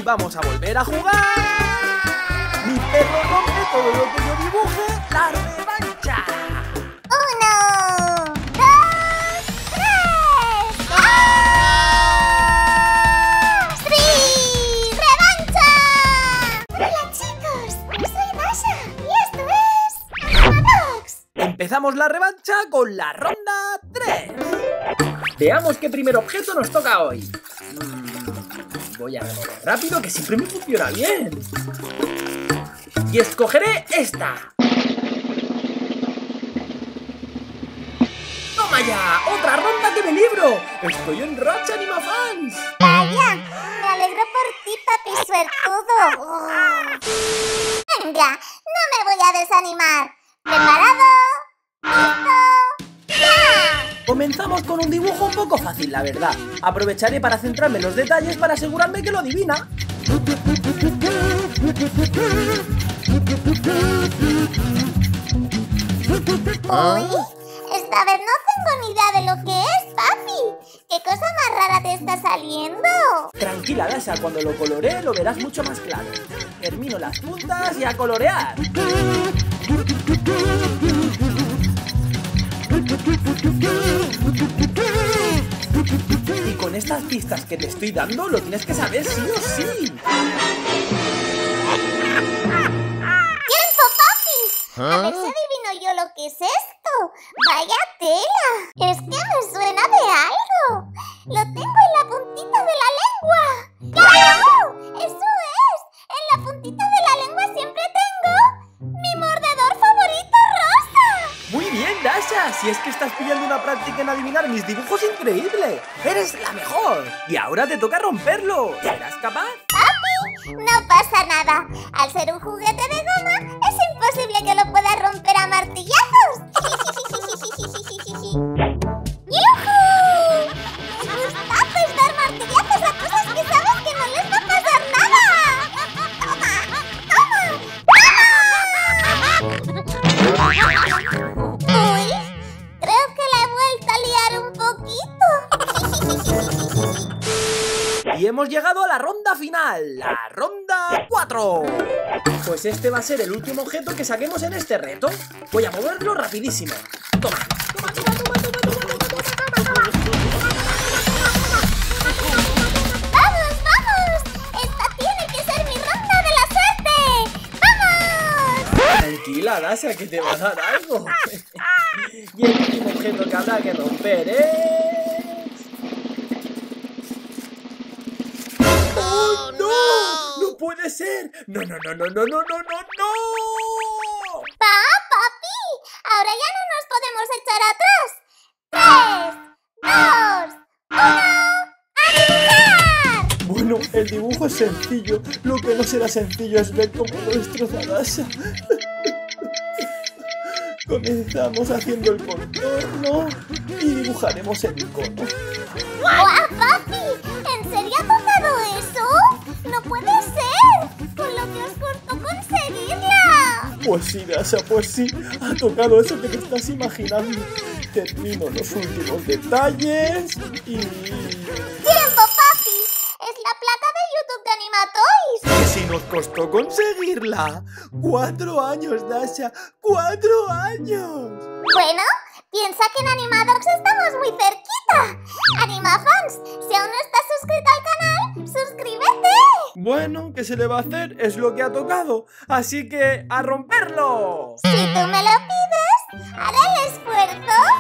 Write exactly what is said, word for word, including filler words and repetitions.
vamos a volver a jugar. Mi perro rompe todo lo que yo dibuje. ¡La revancha! ¡Uno! ¡Dos! ¡Tres! ¡Ah! ¡Sí! ¡Revancha! ¡Hola, chicos! Soy Dasha y esto es Animadox. Empezamos la revancha con la ronda tres. Veamos qué primer objeto nos toca hoy. Voy a remover rápido, que siempre me funciona bien. Y escogeré esta. ¡Toma ya! ¡Otra ronda que me libro! ¡Estoy en racha, Animafans! Vaya, me alegro por ti, papi suertudo. Oh. Venga, no me voy a desanimar. ¿Preparado? ¡Listo! ¡Ya! Comenzamos con un dibujo un poco fácil, la verdad. Aprovecharé para centrarme en los detalles para asegurarme que lo adivina. Uy, esta vez no tengo ni idea de lo que es, papi. ¿Qué cosa más rara te está saliendo? Tranquila, Dasha, cuando lo coloree lo verás mucho más claro. Termino las puntas y a colorear. Y con estas pistas que te estoy dando lo tienes que saber sí o sí. ¡Tiempo, papi! A ver si adivino yo lo que es esto. ¡Vaya tela! Es que me suena de algo. Lo tengo en la puntita de la lengua. ¡Claro! ¡Eso es! En la puntita de la lengua siempre tengo mi mordedor favorito rosa. Muy bien, Dasha, si es que estás pillando una práctica en adivinar mis dibujos increíble. ¡Eres la mejor! Y ahora te toca romperlo. ¿Serás capaz? ¡Papi! No pasa nada. Al ser un juguete de goma, es imposible que lo pueda romper a martillazos. ¡Yujú! ¡Me gusta pues dar martillazos a cosas que sabes que no les va a pasar nada! ¡Toma! ¡Toma! ¡Toma! Uy, creo que la he vuelto a liar un poquito. Y hemos llegado a la ronda final, la ronda cuatro. Pues este va a ser el último objeto que saquemos en este reto. Voy a moverlo rapidísimo. Toma, toma, toma, toma, toma, toma, toma, toma, toma. ¡Vamos, vamos! ¡Esta tiene que ser mi ronda de la suerte! ¡Vamos! Tranquila, Dasha, que te va a dar algo. Y el último objeto que habrá que romper es... ¡Oh, no! ¡No puede ser! ¡No, no, no, no, no, no, no, no, no! ¡Pa, papi! ¡Ahora ya no nos podemos echar atrás! ¡Tres, dos, uno! ¡A dibujar! Bueno, el dibujo es sencillo. Lo que no será sencillo es ver cómo lo destroza Dasha. Comenzamos haciendo el contorno y dibujaremos el icono. ¡Guau, papi! ¿En serio ha tocado eso? ¡No puede ser! ¡Con lo que os costó conseguirla! Pues sí, Dasha, pues sí. Ha tocado eso que te estás imaginando. Termino los últimos detalles y... ¡Tiempo, papi! ¡Es la placa de YouTube de Animatoys! ¡Que si nos costó conseguirla! ¡Cuatro años, Dasha! ¡Cuatro años! Bueno, piensa que en Animadox estamos muy cerquita. Animafans, si aún no estás suscrito al canal, ¡suscríbete! Bueno, ¿qué se le va a hacer? Es lo que ha tocado. Así que, ¡a romperlo! Si tú me lo pides, haré el esfuerzo.